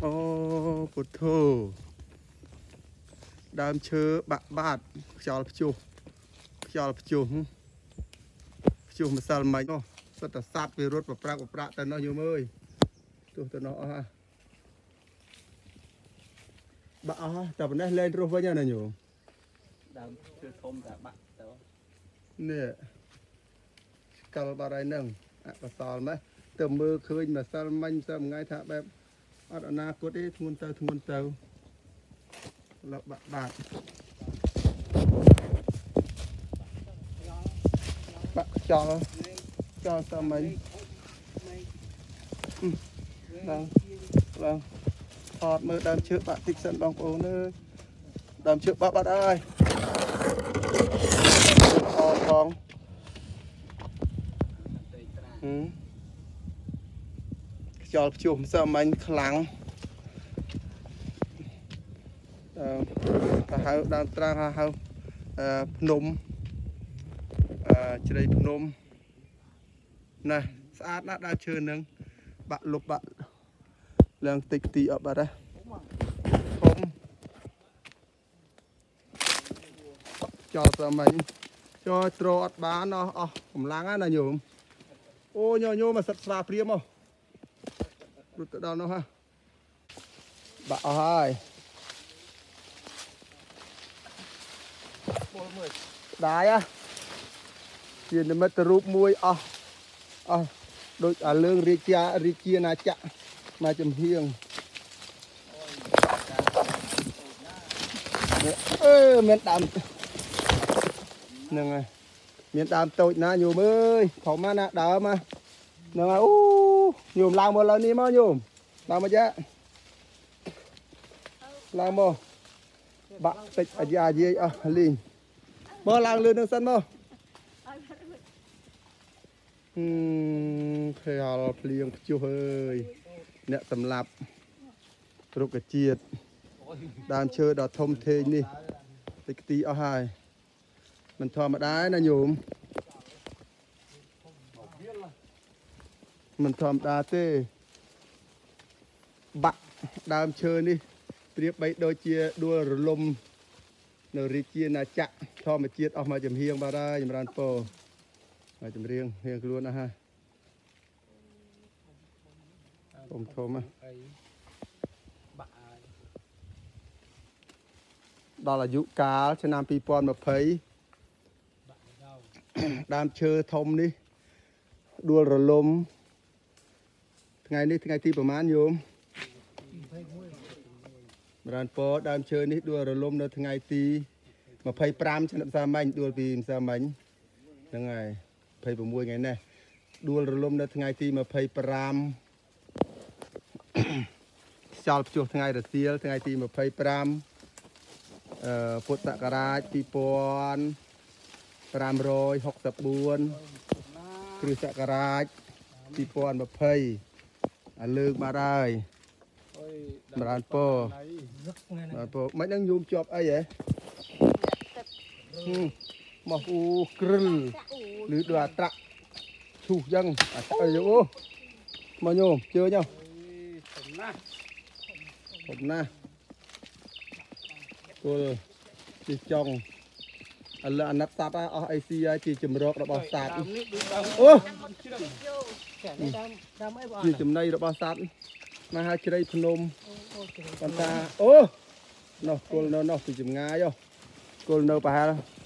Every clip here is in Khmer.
អូពុទ្ធោដើមឈើបាក់បាត់ខ្យល់ព្យុះម្សិលមិញនោះសិតតែសัตว์វារត់ប្រប្រាក់ទៅនោះយូរមើលទោះទៅនោះអស់ហ่ะបាក់អស់តែប៉ុណ្ណេះលែងរស់វិញណាញោមដើមឈើធំតែបាក់ទៅនេះកាលបាត់ហើយនឹងអកសលម៉េះទៅមើលឃើញម្សិលមិញថ្ងៃថាបែបអត់អនាគតទេធ្ងន់ទៅលបាក់បាក់ខ្យល់សមមិញឡើងថតមើលដើមឈើបាក់តិចសិនបងប្អូនអើយដើមឈើបាក់បាត់ហើយអត់ផងខ្យល់ព្យុះម្សិលមិញខ្លាំងទៅហៅដើមត្រាំហៅភ្នំជ្រៃភ្នំណាស្អាតណាស់ដើមឈើនឹងបាក់លុបបាក់ឡើងតិចទីអត់បាត់ហ៎ធំចោលស្មិញចូលត្រអត់បានអស់កម្លាំងណាញោមអូញោមមកសិតស្វាព្រាមហ៎រត់ទៅដល់នោះហ៎បាក់អស់ហើយដែរជានិមិត្តរូបមួយអស់ដូចអាលើងរាជាណាចក្រមកចំហៀងមានដើមហ្នឹងហើយមានដើមតូចណាញោមអើយធំណាដើមហ្នឹងហើយអូញោមឡើងមកលើនេះមកញោមឡើងមកយ៉ាឡើងមកបាក់តិចអាយាយអស់លីងមកឡើងលឿននឹងសិនមកខែហល់ភ្លៀងព្យុះអើយអ្នកសម្លាប់រុក្ខជាតិដើមឈើដ៏ធំធេងនេះតិចទីអស់ហើយមិនធម្មតាណាញោមមិនធម្មតាទេបាក់ដើមឈើនេះប្រៀបបីដូចជាដួលរលំនៅរាជាណាចក្រធម្មជាតិអស់មកចំហៀងបាទហើយចម្រើនពរមកចម្រៀងរៀងខ្លួនណាស់ហើយធំដល់អាយុកាលឆ្នាំ2020ដើមឈើធំនេះដួលរលំថ្ងៃនេះថ្ងៃទីប្រហែលញោមចម្រើនពរដើមឈើនេះដួលរលំនៅថ្ងៃទី25ឆ្នាំម្សិលមិញដួលពីម្សិលមិញហ្នឹងហើយ26ថ្ងៃនេះដួលរលំនៅថ្ងៃទី25ខ្យល់ព្យុះថ្ងៃរសៀលថ្ងៃទី25ពុទ្ធសករាជ2564គ្រិស្តសករាជ2020អាលើកមកហើយចម្រើនពរមិនដឹងយូមជាប់អីហ៎មកអូគ្រិលឬដូចអាត្រាក់ឈូសចឹងអីអូមកញោមជឿញោមធំណាស់គល់ទីចុងឥឡូវអាណិតសัตว์អស់អីស៊ីហើយជាជំរករបស់សัตว์អូជាចំណីរបស់សัตว์មកហើយជ្រៃភ្នំបន្តថាអូនោះគល់នៅនោះពីចម្ងាយគល់នៅប្រហែល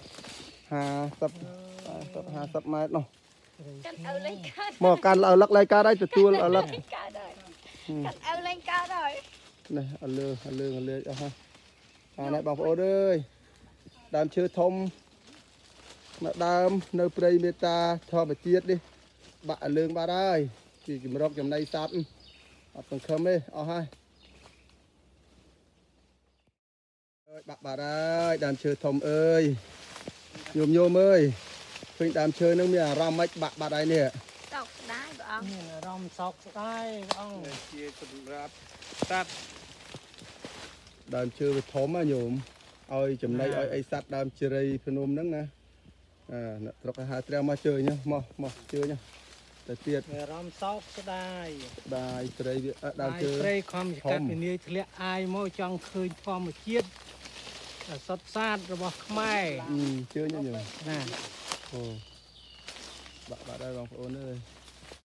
50ម៉ែត្រនោះមកកាន់អលឹកលេងកើតហើយទទួលអលឹកកើតហើយកាត់អើលេងកើតហើយនេះអលើអស់ហើយអានេះបងប្អូនអើយដើមឈើធំមកដើមនៅព្រៃមេតាធម្មជាតិនេះបាក់អលើងបាត់ហើយពីជំរកចំណីសត្វអត់សង្ឃឹមទេអស់ហើយបាក់បាត់ហើយដើមឈើធំអើយញោមអើយឃើញដើមឈើនឹងមានអារម្មណ៍ម៉េចបាក់បាត់ហើយនេះសោកស្ដាយព្រះអង្គមានអារម្មណ៍សោកស្ដាយព្រះអង្គជាសម្រាប់សត្វដើមឈើវាធំណាញោមឲ្យចំណីឲ្យអីសត្វដើមជ្រៃភ្នំហ្នឹងណាអ្នកស្រុកហៅត្រាំមកជើញមកជើញแต่เตียดรำซอกก็ได้ได้เตยดามได้เจอเปรย์ความกัดในนี้ทะเลอายโมจังคืนพอมาเชียดสดซาดระบอกไม่เจอเนี่ยอยู่นะโอ้บะได้บางโอนเลย